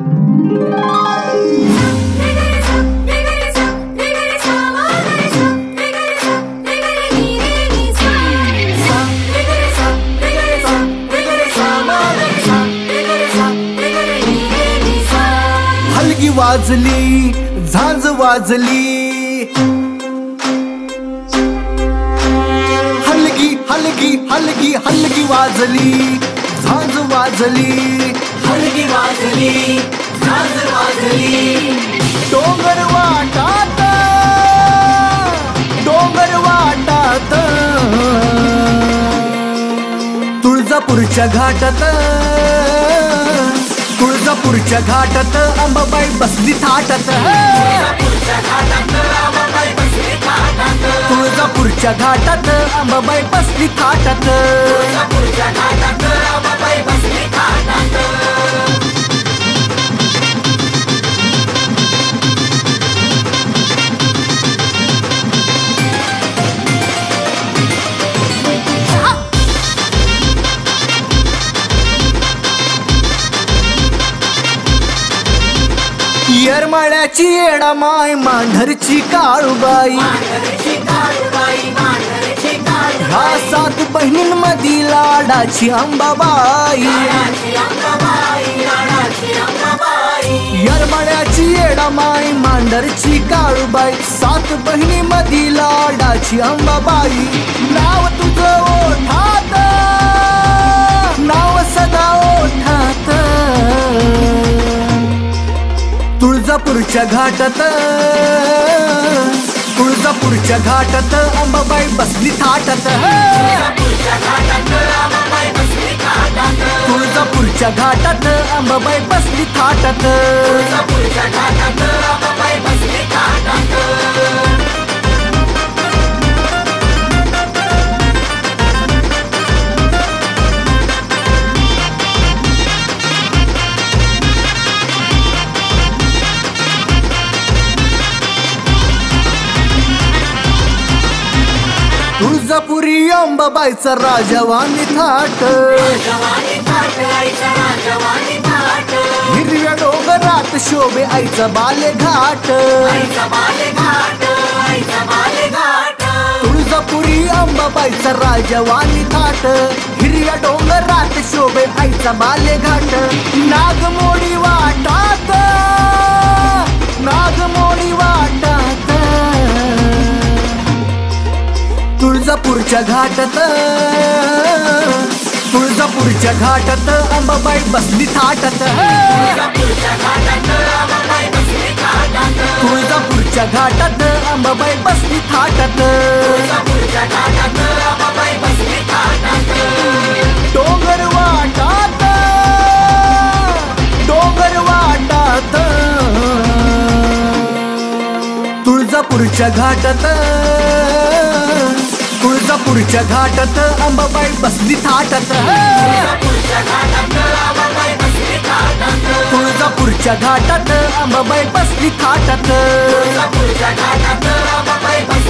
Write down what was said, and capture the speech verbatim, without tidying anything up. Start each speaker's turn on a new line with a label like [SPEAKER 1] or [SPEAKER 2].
[SPEAKER 1] हलगी वाजली झांज वाजली, हलगी हलगी हलगी हलगी वाजली झांज वाजली,
[SPEAKER 2] हलगी वाजली झांज वाजली।
[SPEAKER 1] डोंगर वाटात डोंगर वाटात तुळजापूरच्या घाटात तुळजापूरच्या घाटात अंबाबाई बसली थाटात,
[SPEAKER 2] तुळजापूरच्या घाटात अंबाबाई बसली थाटात,
[SPEAKER 1] तुळजापूरच्या घाटात अंबाबाई बसली थाटात,
[SPEAKER 2] तुळजापूरच्या घाटात अंबाबाई बसली थाटात।
[SPEAKER 1] येरमाळ्याची येडामाय मांढरची काळूबाई,
[SPEAKER 2] मांढरची काळूबाई मांढरची काळूबाई,
[SPEAKER 1] ह्या सात बहिणींमधी लाडाची अंबाबाई,
[SPEAKER 2] लाडाची अंबाबाई लाडाची अंबाबाई।
[SPEAKER 1] येरमाळ्याची येडामाय मांढरची काळूबाई, सात बहिणींमधी लाडाची अंबाबाई। नाव तुझं ओठात नाव सदा ओठात तुळजापूरच्या घाटात तुळजापूरच्या घाटात अंबाबाई बसली थाटात,
[SPEAKER 2] तुळजापूरच्या घाटात अंबाबाई बसली थाटात,
[SPEAKER 1] तुळजापूरच्या घाटात अंबाबाई बसली थाटात,
[SPEAKER 2] तुळजापूरच्या घाटात अंबाबाई बसली थाटात।
[SPEAKER 1] तुळजापुरी अंबाबाईचा राजवानी थाट,
[SPEAKER 2] राजवानी थाट आईचा राजवानी थाट,
[SPEAKER 1] हिरव्या डोंगरात शोभे आईचा बाले घाट,
[SPEAKER 2] आईचा बाले घाट आईचा बाले घाट।
[SPEAKER 1] तुळजापुरी अंबाबाईचा राजवानी थाट, हिरव्या डोंगरात शोभे आईचा बाले घाट, नागमोडी वाटात नागमोडी वाटात तुळजापूरच्या घाटात तुळजापूरच्या घाटात अंबाबाई बसली थाटात,
[SPEAKER 2] तुळजापूरच्या घाटात अंबाबाई बसली थाटात,
[SPEAKER 1] तुळजापूरच्या घाटात अंबाबाई बसली थाटात,
[SPEAKER 2] तुळजापूरच्या घाटात अंबाबाई बसली थाटात।
[SPEAKER 1] डोंगर वाटात डोंगर वाटात तुळजापूरच्या घाटात तुळजापूरच्या घाटात अंबाबाई बसली थाटात,
[SPEAKER 2] तुळजापूरच्या घाटात अंबाबाई बसली थाटात,
[SPEAKER 1] तुळजापूरच्या घाटात अंबाबाई बसली थाटात,
[SPEAKER 2] तुळजापूरच्या घाटात अंबाबाई